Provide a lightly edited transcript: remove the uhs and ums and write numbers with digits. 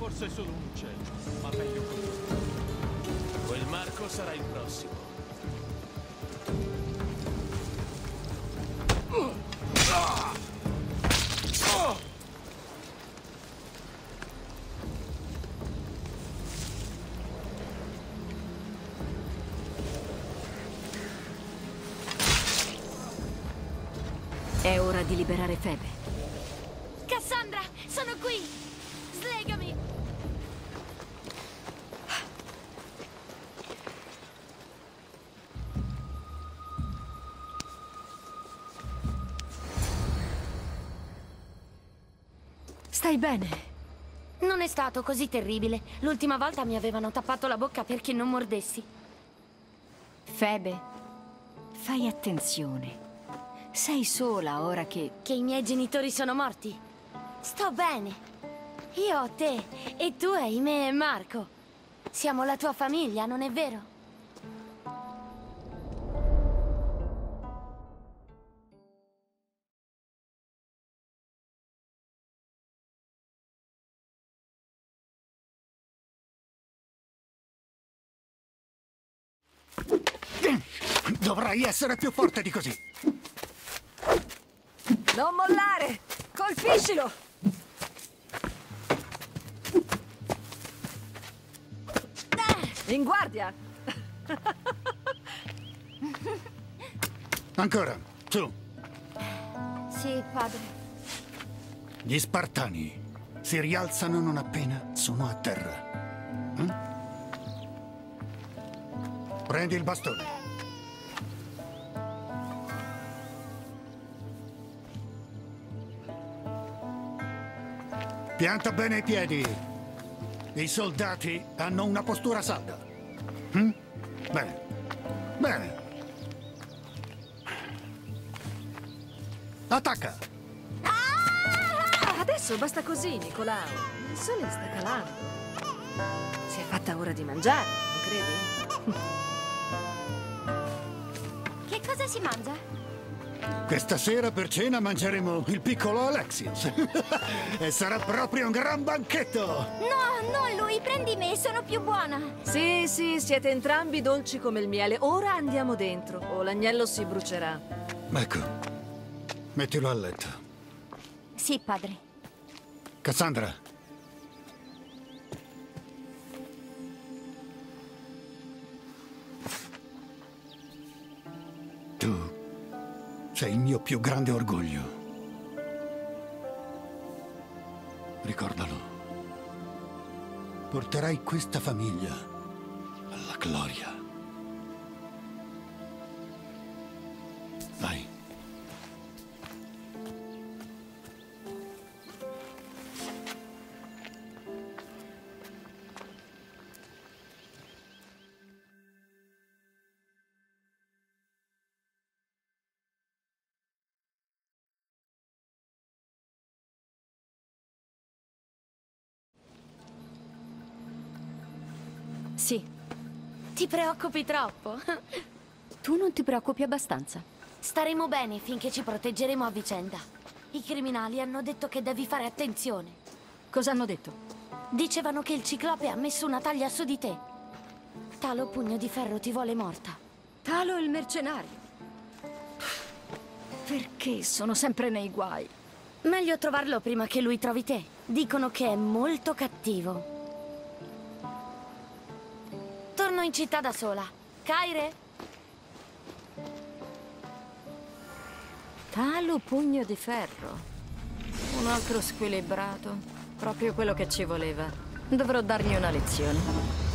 Forse è solo un uccello, ma meglio così. Quel Marco sarà il prossimo. È ora di liberare Febe. Cassandra, sono qui! Slegami! Stai bene? Non è stato così terribile. L'ultima volta mi avevano tappato la bocca perché non mordessi. Febe, fai attenzione. Sei sola ora che... Che i miei genitori sono morti? Sto bene. Io ho te e tu hai me e Marco. Siamo la tua famiglia, non è vero? Dovrai essere più forte di così. Non mollare! Colpiscilo! In guardia! Ancora, su. Sì, padre. Gli Spartani si rialzano non appena sono a terra. Prendi il bastone. Pianta bene i piedi. I soldati hanno una postura salda. Bene. Bene. Attacca! Adesso basta così, Nicolao. Il sole sta calando. Si è fatta ora di mangiare, non credi? Che cosa si mangia? Questa sera per cena mangeremo il piccolo Alexios. E sarà proprio un gran banchetto! No, non lui, prendi me, sono più buona. Sì, siete entrambi dolci come il miele. Ora andiamo dentro, o l'agnello si brucerà. Ecco, mettilo a letto. Sì, padre. Cassandra. Tu sei il mio più grande orgoglio. Ricordalo. Porterai questa famiglia alla gloria. Vai. Sì, Ti preoccupi troppo. tu non ti preoccupi abbastanza. Staremo bene finché ci proteggeremo a vicenda. I criminali hanno detto che devi fare attenzione. Cosa hanno detto? Dicevano che il Ciclope ha messo una taglia su di te. Talo Pugno di Ferro ti vuole morta. Talo il mercenario. Perché sono sempre nei guai? Meglio trovarlo prima che lui trovi te. Dicono che è molto cattivo. Torno in città da sola. Caire? Talo Pugno di Ferro. Un altro squilibrato. Proprio quello che ci voleva. Dovrò dargli una lezione.